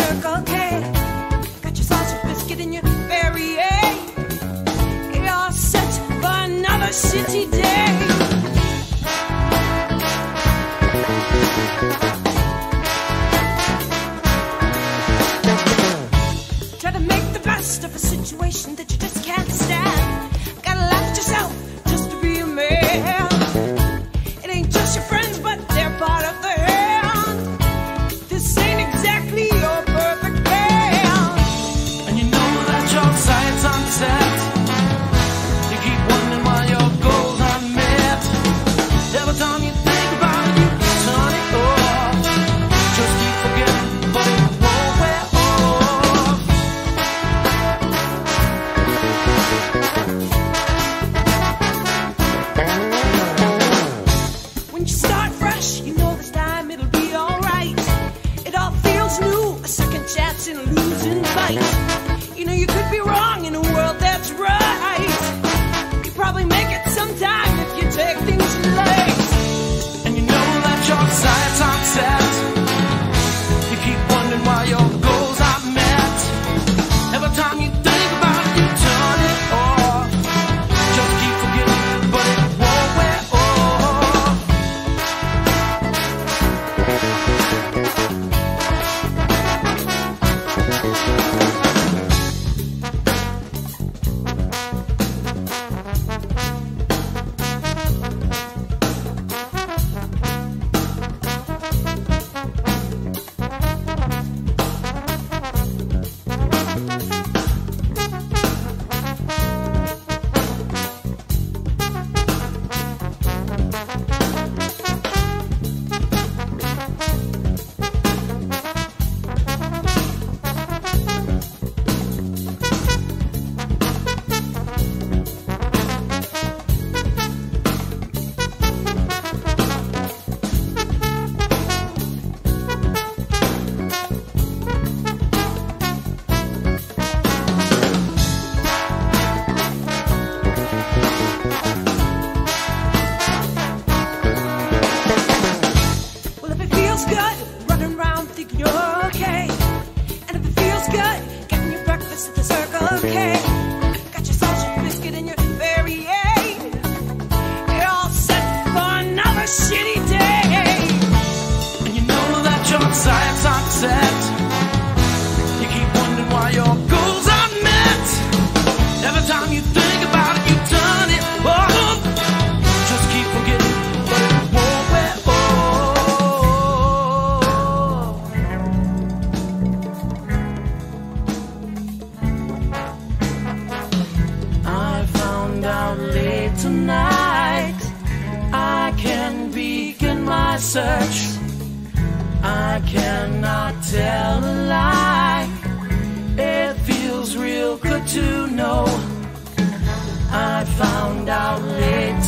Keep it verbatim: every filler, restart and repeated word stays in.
Circle K. Got your sausage biscuit and your Perrier. You're all set for another shitty day. Try to make the best of a situation that you just can't stand. Gotta laugh at yourself just to be a man. It ain't just your friends, but they're part of the hand. This ain't exactly your perfect band. And you know that your sights aren't set. You keep wondering why your goals aren't met. Every time you think about it, you turn it off. Just keep forgetting, but it won't wear off. When you start fresh, you know this time it'll be alright. It all feels new, a second chance in a losing fight. You know you could be wrong in a world that's right. You probably make it sometime if you take things light. And you know that your sights aren't set. You keep wondering why your goals aren't met. Every time you think about it, you turn it off. Just keep forgetting, but it won't wear off. Well, if it feels good, running around thinking you're okay. And if it feels good, getting your breakfast at the Circle K. Got your sausage biscuit and your Perrier. You're all set for another shitty day. And you know that your sights aren't set. You keep wondering why your goals aren't met. Every time you think about it, you turn it off. Just keep forgetting, but it won't wear off. I found out late tonight I can begin my search. I cannot tell a lie. It feels real good to know. I found out late